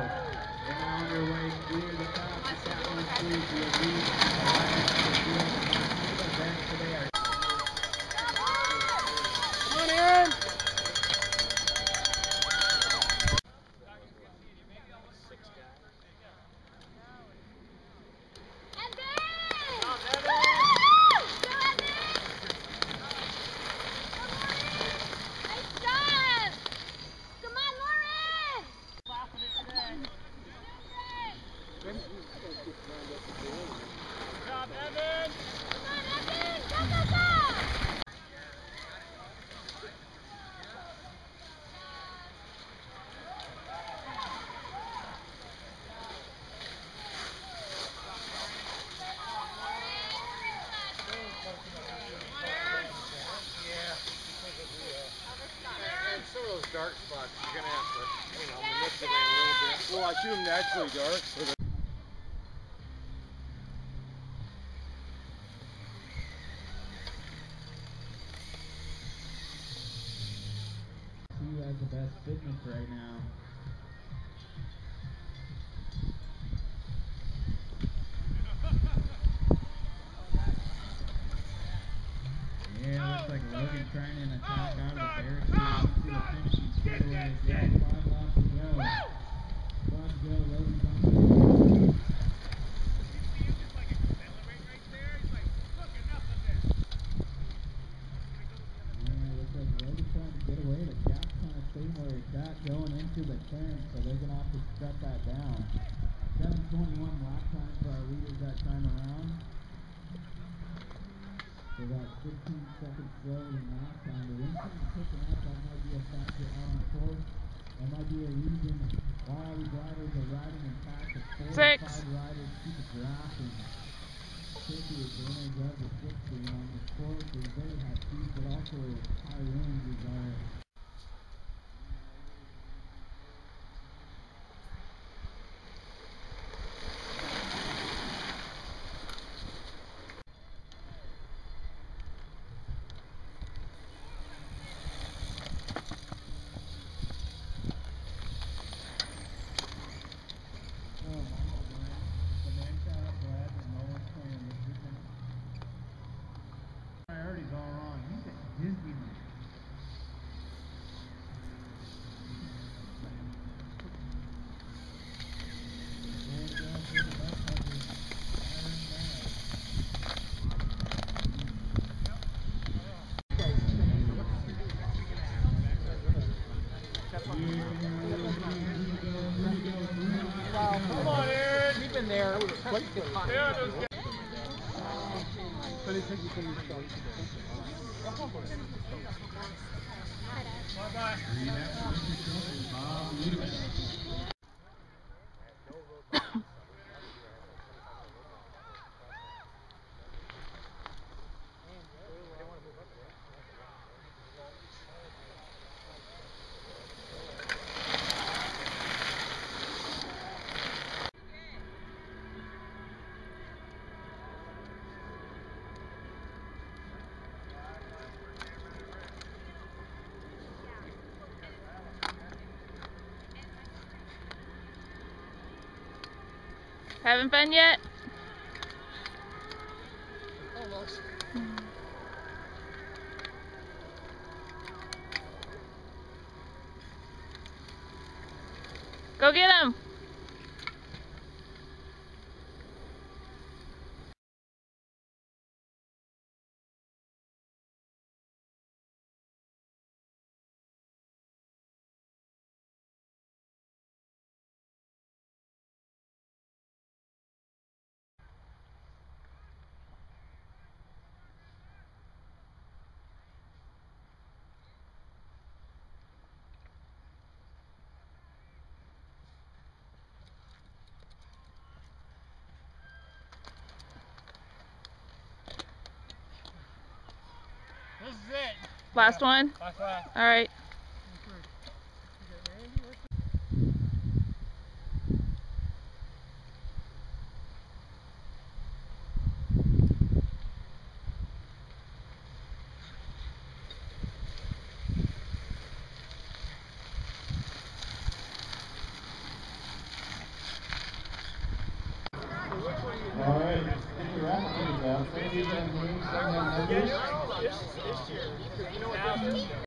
They're now on their way clear the top to Southland Foods. The elite event today are. Come on, Aaron! Dark spots, you're gonna have to, manipulate a little bit. Well, I shoot them naturally dark. So who has the best fitness right now? Yeah, looks like Logan trying to attack out of the barricade into the finishing straightaway. Yeah, 5 laps to go. 5 to go, Logan's on the board. Yeah, looks like Logan's trying to get away. The gap's kind of staying where it's at going into the turn, so they're going to have to cut that down. 7:21 lap time for our leaders that time around. So about 15 seconds slower than last time. The wind kind of picking up. That might be a factor out on course. That might be a reason why all these riders are riding in packs of 4 or 5 riders keep it dropping. Tricky advantage of the slipstream on this course. They very high speed, but also high winds is our. Priorities all wrong. He's at Disneyland. wow, come on, Aaron. We've been there. Yeah, those guys. Bye-bye. Having fun yet? Almost. Go get him! This is it. Last one? Last lap. All right. about. Ladies and names, some members. It's yours. You know what this is?